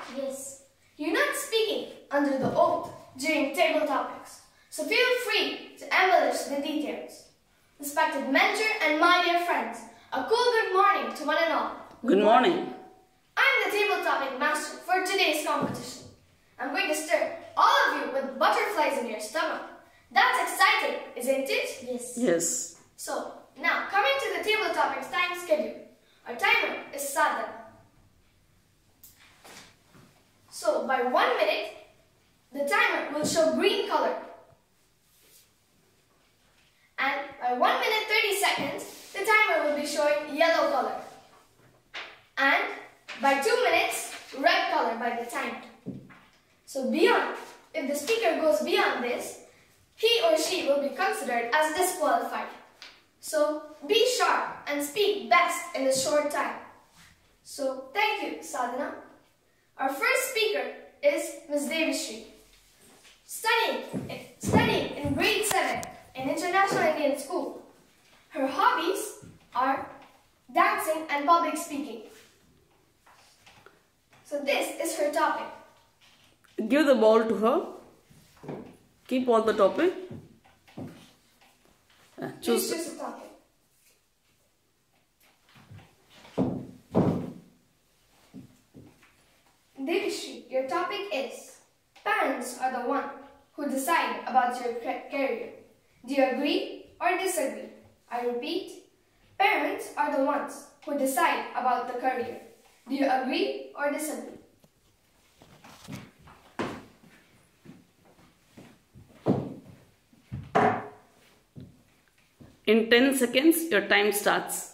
Yes. You're not speaking under the oath during table topics, so feel free to embellish the details. Respected mentor and my dear friends, a cool good morning to one and all. Good morning. I'm the table topic master for today's competition. I'm going to stir all of you with butterflies in your stomach. That's exciting, isn't it? Yes. Yes. So, now coming to the table topics time schedule. Our timer is Sadhana. So, by 1 minute, the timer will show green color. And by 1 minute 30 seconds, the timer will be showing yellow color. And by 2 minutes, red color by the timer. So beyond, if the speaker goes beyond this, he or she will be considered as disqualified. So be sharp and speak best in a short time. So thank you, Sadhana. Our first speaker is Ms. Devishri. Studying in grade 7 in International Indian School. Her hobbies are dancing and public speaking. So this is her topic. Give the ball to her. Keep all the topic. Please choose a topic. Devishri, your topic is parents are the one who decide about your career. Do you agree or disagree? I repeat, parents are the ones who decide about the career. Do you agree or disagree? In 10 seconds, your time starts.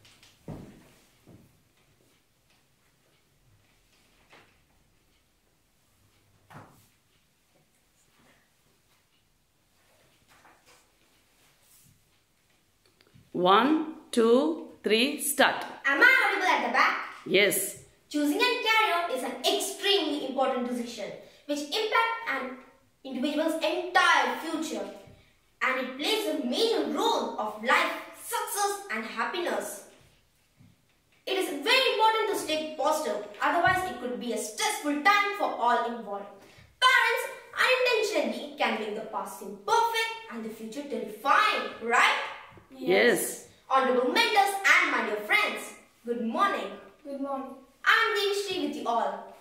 One, two, three, start. Am I audible at the back? Yes. Choosing a career is an extremely important decision which impacts an individual's entire future, and it plays a major role of life, success and happiness. It is very important to stay positive, otherwise it could be a stressful time for all involved. Parents unintentionally can make the past seem perfect and the future terrifying, right? Yes. Honorable mentors and my dear friends, good morning. Good morning. I am Devishri with you all.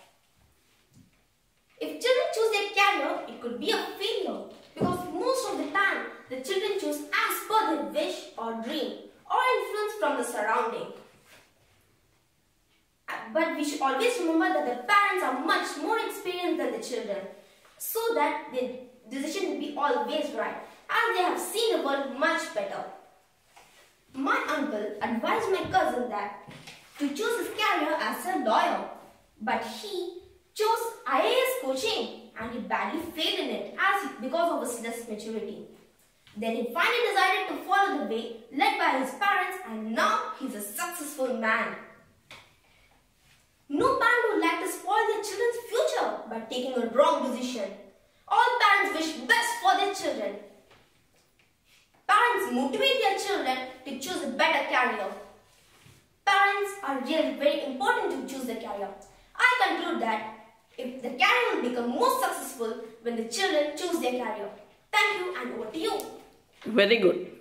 If children choose their career, it could be a failure because most of the time the children choose as per their wish or dream or influence from the surrounding. But we should always remember that the parents are much more experienced than the children, so that their decision will be always right as they have seen the world much better. My uncle advised my cousin that to choose his career as a lawyer, but he chose IAS coaching and he badly failed in it because of his less maturity. Then he finally decided to follow the way led by his parents, and now he is a successful man. No parent would like to spoil their children's future by taking a wrong decision. All parents wish best for their children. Parents motivate their children to choose a better career. Parents are really very important to choose the career. I conclude that if the career will become more successful when the children choose their career. Thank you, and over to you. Very good.